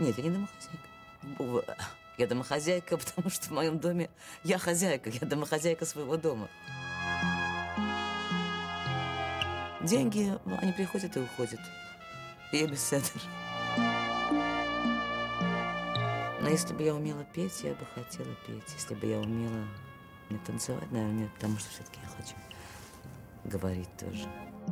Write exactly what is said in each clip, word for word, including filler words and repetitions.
Нет, я не домохозяйка. Я домохозяйка, потому что в моем доме я хозяйка, я домохозяйка своего дома. Деньги, они приходят и уходят. И я беседер. Но если бы я умела петь, я бы хотела петь. Если бы я умела не танцевать, наверное, нет, потому что все-таки я хочу говорить тоже.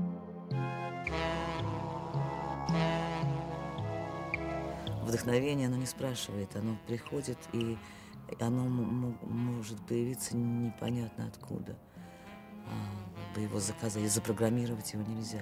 Вдохновение, оно не спрашивает, оно приходит, и оно может появиться непонятно откуда. А его заказать и запрограммировать его нельзя.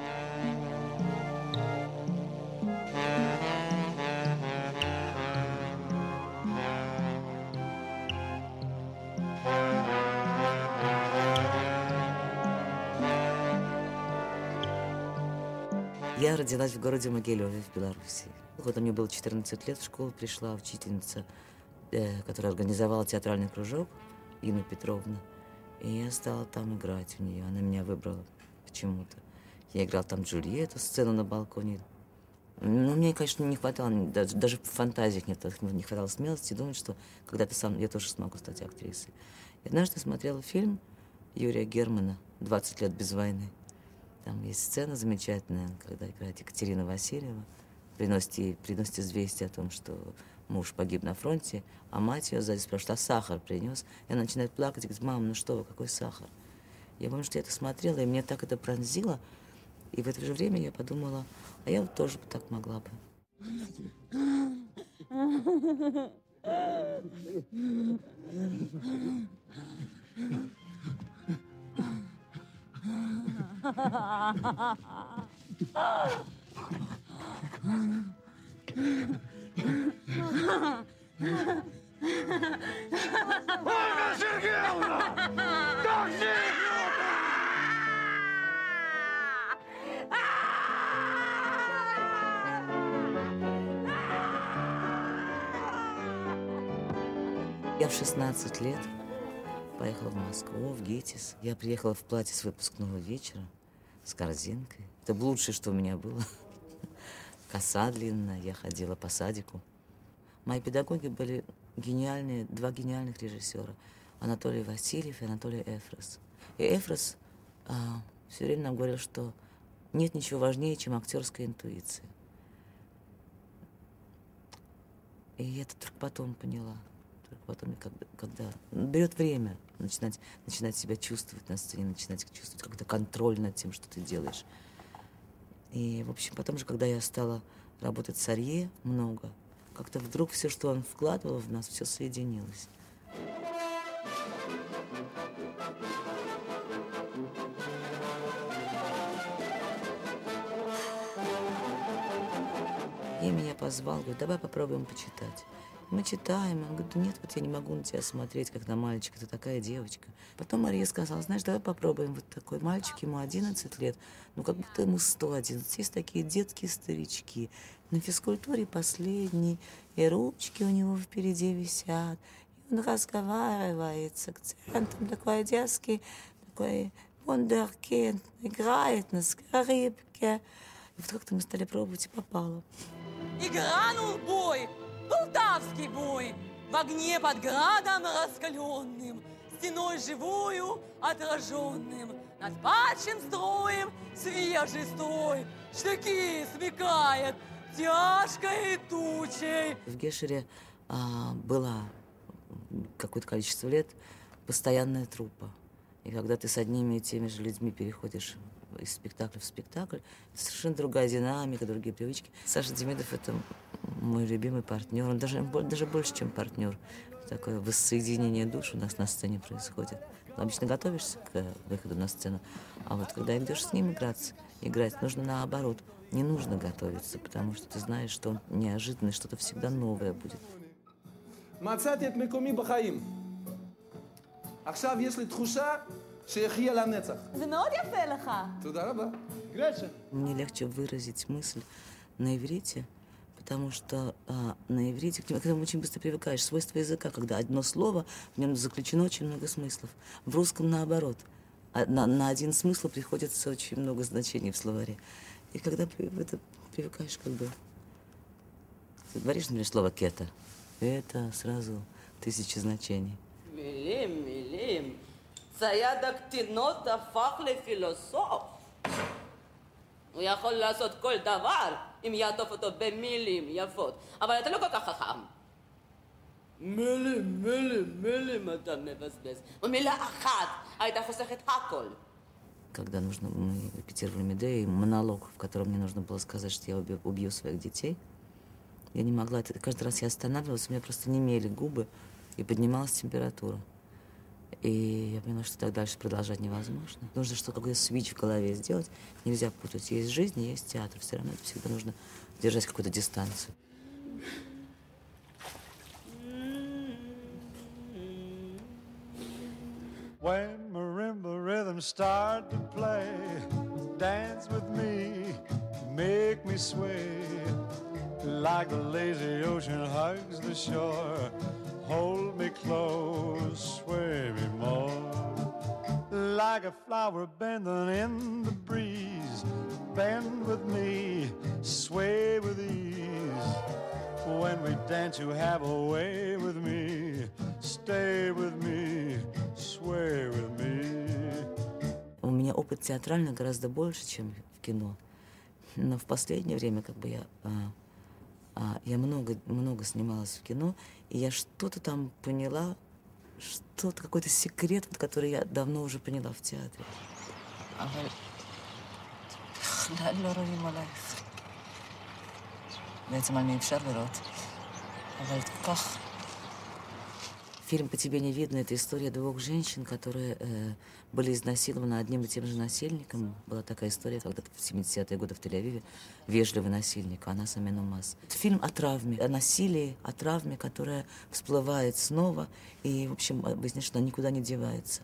Я родилась в городе Могилеве в Беларуси. Когда мне было четырнадцать лет, в школу пришла учительница, э, которая организовала театральный кружок, Инна Петровна. И я стала там играть у нее. Она меня выбрала почему-то. Я играла там Джульетту, сцену на балконе. Но мне, конечно, не хватало, даже, даже в фантазиях нет, не хватало смелости думать, что когда-то сам я тоже смогу стать актрисой. И однажды смотрела фильм Юрия Германа «двадцать лет без войны». Там есть сцена замечательная, когда играет Екатерина Васильева, приносит ей, приносит известие о том, что муж погиб на фронте, а мать ее сзади спрашивает, а сахар принес? И она начинает плакать и говорит, мама, ну что вы, какой сахар? Я помню, что я это смотрела, и меня так это пронзило, и в это же время я подумала, а я вот тоже бы так могла бы. Ольга Сергеевна! Такси! Я в шестнадцать лет поехала в Москву, в ГИТИС. Я приехала в платье с выпускного вечера, с корзинкой. Это лучшее, что у меня было. Коса длинная, я ходила по садику. Мои педагоги были гениальные, два гениальных режиссера. Анатолий Васильев и Анатолий Эфрос. И Эфрос а, все время нам говорил, что нет ничего важнее, чем актерская интуиция. И я это только потом поняла. Только потом, когда, когда берет время начинать, начинать себя чувствовать на сцене, начинать чувствовать какой-то контроль над тем, что ты делаешь. И, в общем, потом же, когда я стала работать с Арье много, как-то вдруг все, что он вкладывал в нас, все соединилось. И меня позвал, говорит, давай попробуем почитать. Мы читаем, он говорит, нет, вот я не могу на тебя смотреть, как на мальчика, ты такая девочка. Потом Мария сказала, знаешь, давай попробуем, вот такой мальчик, ему одиннадцать лет, ну как будто ему сто одиннадцать, есть такие детские старички. На физкультуре последний, и ручки у него впереди висят, и он разговаривает с акцентом, такой детский, такой вундеркинд, играет на скрипке. И вот как-то мы стали пробовать, и попало. И грянул бой! Полтавский бой, в огне под градом раскаленным, стеной живую отраженным, над падшим строем свежий строй, штыки смекает тяжкой тучей. В Гешере а, была какое-то количество лет постоянная труппа. И когда ты с одними и теми же людьми переходишь из спектакля в спектакль, это совершенно другая динамика, другие привычки. Саша Демидов — это мой любимый партнер, он даже, даже больше, чем партнер. Такое воссоединение душ у нас на сцене происходит. Обычно готовишься к выходу на сцену, а вот когда идешь с ним играться, играть, нужно наоборот. Не нужно готовиться, потому что ты знаешь, что он неожиданный, что-то всегда новое будет. מצאתי את מקומי בחיים. עכשיו יש לי תחושה שיחיה לנצח. זה מאוד יפה לך. תודה רבה. גרשן. Мне легче выразить мысль на иврите, потому что а, на иврите к этому очень быстро привыкаешь. Свойство языка, когда одно слово, в нем заключено очень много смыслов. В русском наоборот. А на, на один смысл приходится очень много значений в словаре. И когда это привыкаешь как бы Ты говоришь, например, слово «кета», это сразу тысячи значений. מילים, מילים. צייד הקטינות הפך לפילוסוף. הוא יכול לעשות כל דבר אם יעטוף אותו במילים יפות. אבל אתה לא כל כך חכם. מילים, מילים, מילים אתה מבזבז. ומילה אחת הייתה חוסכת הכל. Когда нужно, мы репетировали Медею, монолог, в котором мне нужно было сказать, что я убью, убью своих детей, я не могла. Это, каждый раз я останавливалась, у меня просто немели губы, и поднималась температура. И я поняла, что так дальше продолжать невозможно. Нужно что-то, какой-то свич в голове сделать. Нельзя путать. Есть жизнь, есть театр. Все равно это всегда нужно держать какую-то дистанцию. When marimba rhythms start to play, dance with me, make me sway, like the lazy ocean hugs the shore. Hold me close, sway me more, like a flower bending in the breeze. Bend with me, sway with ease. When we dance, you have a way with me. Stay with me, sway with me. У меня опыт театральный гораздо больше, чем в кино. Но в последнее время как бы я... А, я много, много снималась в кино, и я что-то там поняла, что-то, какой-то секрет, который я давно уже поняла в театре. Фильм «По тебе не видно» — это история двух женщин, которые э, были изнасилованы одним и тем же насильником. Была такая история когда-то в семидесятые годы в Тель-Авиве. Вежливый насильник, а она Амину Мас. Это фильм о травме, о насилии, о травме, которая всплывает снова. И, в общем, выясняется, что она никуда не девается.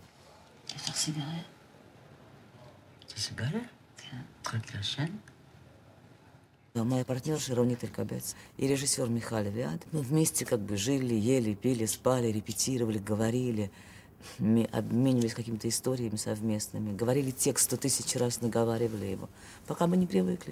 Моя партнерша Ронит Элькабец и режиссер Михаил Авиад. Мы вместе как бы жили, ели, пили, спали, репетировали, говорили, обменивались какими-то историями совместными. Говорили текст сто тысяч раз, наговаривали его, пока мы не привыкли.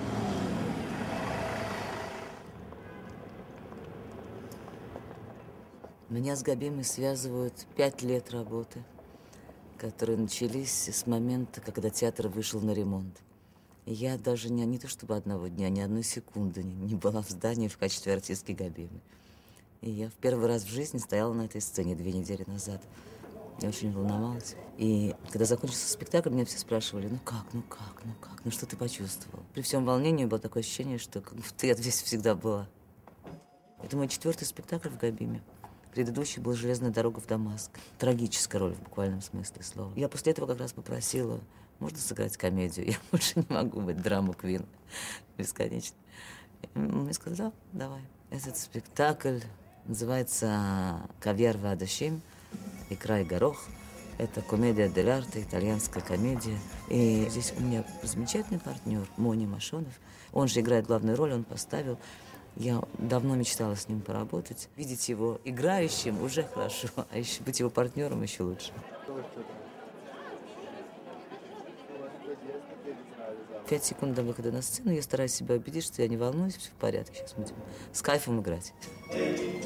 Меня с Габимой связывают пять лет работы, которые начались с момента, когда театр вышел на ремонт. Я даже не, не то чтобы одного дня, ни одной секунды не, не была в здании в качестве артистки Габимы. И я в первый раз в жизни стояла на этой сцене две недели назад. Я очень волновалась. И когда закончился спектакль, меня все спрашивали, ну как, ну как, ну как, ну что ты почувствовал? При всем волнении было такое ощущение, что как будто я здесь всегда была. Это мой четвертый спектакль в Габиме. Предыдущий был «Железная дорога в Дамаск». Трагическая роль в буквальном смысле слова. Я после этого как раз попросила, можно сыграть комедию? Я больше не могу быть драма-квин бесконечно. И мне сказали, да, давай. Этот спектакль называется «Кавьяр вадашим», «Икра и горох». Это комедия дель арте, итальянская комедия. И здесь у меня замечательный партнер Мони Машонов. Он же играет главную роль, он поставил. Я давно мечтала с ним поработать. Видеть его играющим уже хорошо, а еще быть его партнером еще лучше. Пять секунд до выхода на сцену я стараюсь себя убедить, что я не волнуюсь, все в порядке. Сейчас будем с кайфом играть.